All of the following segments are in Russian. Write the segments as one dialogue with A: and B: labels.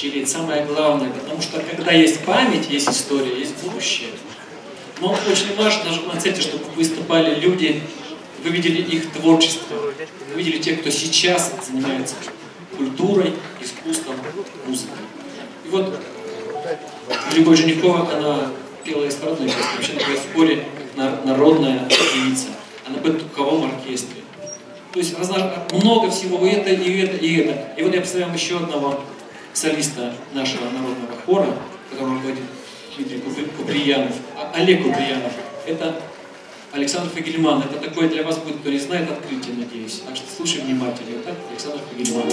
A: тысячелетий, самое главное, потому что когда есть память, есть история, есть будущее. Но очень важно даже в концерте, чтобы выступали люди, вы видели их творчество, вы видели тех, кто сейчас занимается культурой, искусством, музыкой. И вот Любовь Женихова, она пела эстрадную песню, вообще такая в хоре народная певица. Она будет в духовом оркестре. То есть много всего, и это, и это, и это. И вот я представляю еще одного солиста нашего народного хора, которого руководит Дмитрий Куприянов, Олег Куприянов. Это Александр Фогельман. Это такое для вас будет, кто не знает, открытие, надеюсь. Так что слушай внимательно. Вот так Александр Фогельман.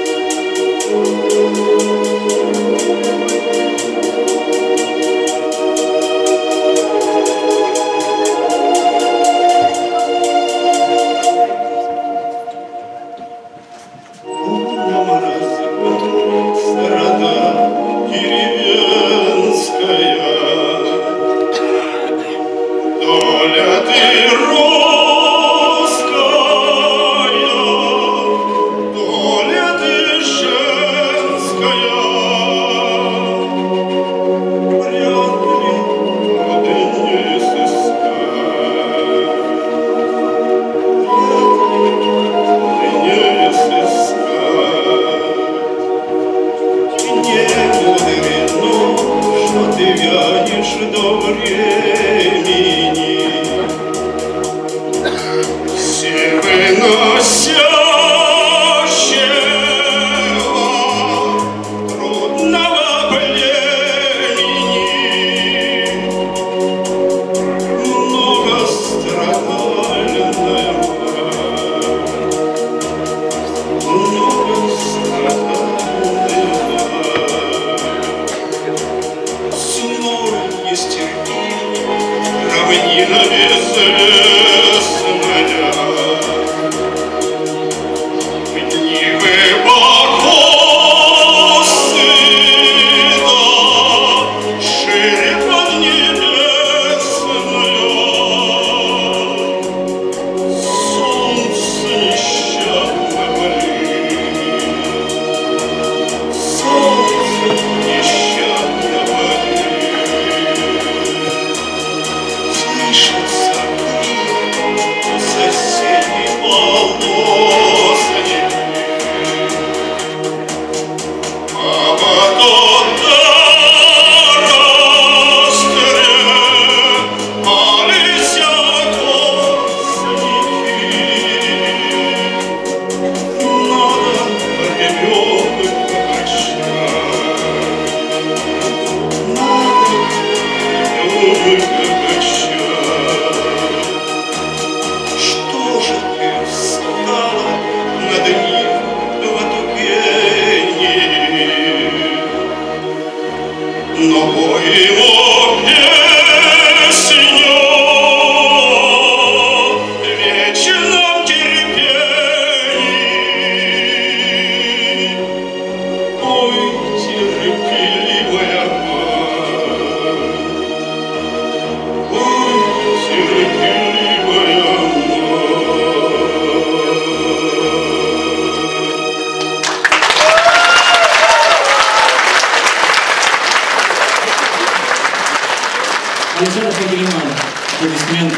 A: Александр Фогельман, аплодисменты.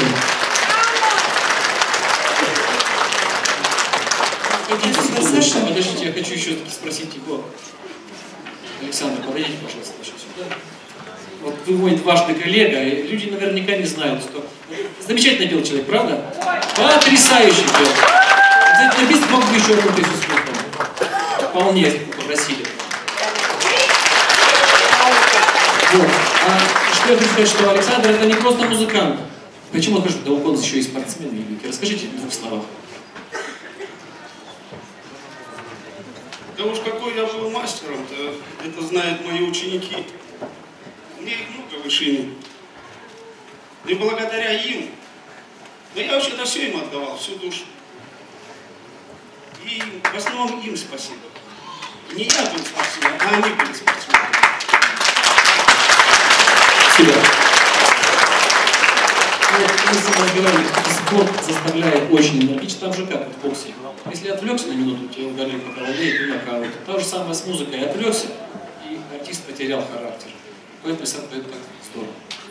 A: Подождите, я хочу еще спросить его. Александр, подойдите, пожалуйста, еще сюда. Вот вы мой дважды коллега, и люди наверняка не знают, что... Замечательно пел человек, правда? Потрясающе пел. Написано, мог бы еще одну песню спеть. Вполне попросили. Вот. Что я хочу сказать, что Александр это не просто музыкант. Почему я скажу, да он еще и спортсмен великий. Расскажите в двух словах.
B: Да уж какой я был мастером-то, это знают мои ученики. Мне их много в Ишиме. И благодаря им, да я вообще-то все им отдавал, всю душу. И в основном им спасибо. Не я был спортсменом, а они были спортсменами.
A: Спасибо. Мы говорили, спорт заставляет очень энергично, там же как в боксе. Если отвлекся на минуту, тебе ударили по голове, и ты нокаут. То же самое с музыкой. Отвлекся, и артист потерял характер. Поэт Мессан поет так здорово.